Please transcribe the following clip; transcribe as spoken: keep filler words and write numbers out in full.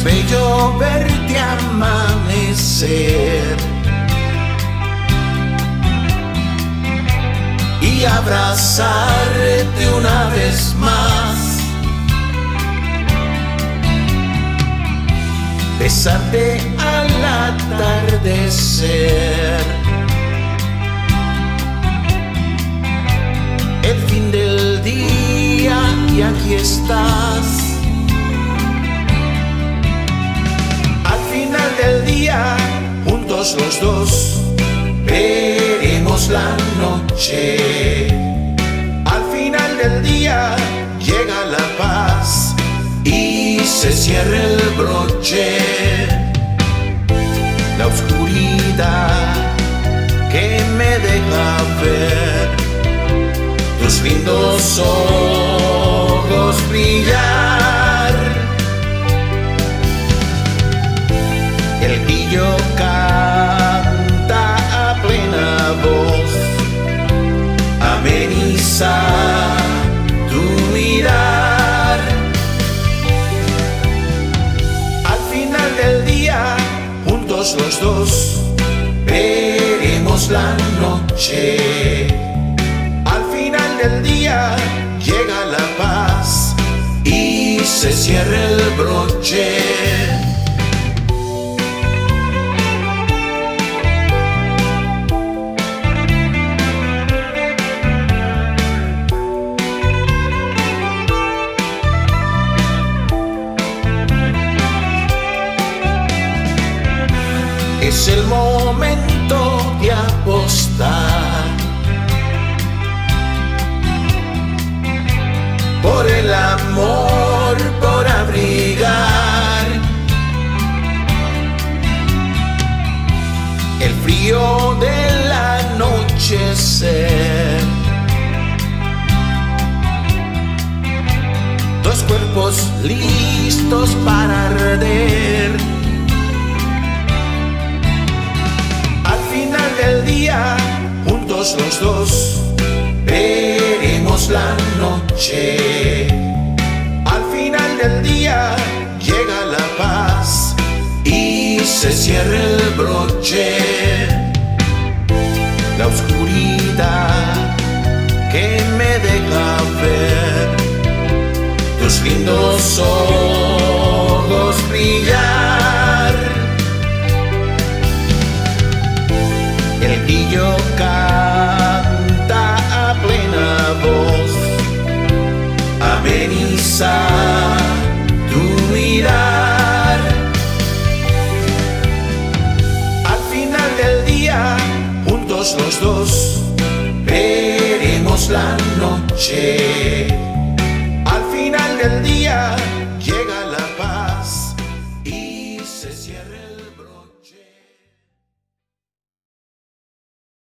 Es bello verte amanecer y abrazarte una vez más, besarte al atardecer, el fin del día y aquí estás. Al final del día, juntos los dos, veremos la noche. Al final del día llega la paz y se cierra el broche. La oscuridad que me deja ver tus lindos ojos brillar. El grillo canta a plena voz, ameniza tu mirar. Al final del día, juntos los dos, veremos la noche. Al final del día llega la paz y se cierra el broche. Es el momento de apostar por el amor, por abrigar el frío del anochecer. Dos cuerpos listos para arder. El día, juntos los dos, veremos la noche. Al final del día llega la paz y se cierra el broche. La oscuridad que me deja ver tus lindos ojos brillar. El grillo canta a plena voz, ameniza tu mirar. Al final del día, juntos los dos, veremos la noche. Al final del día llega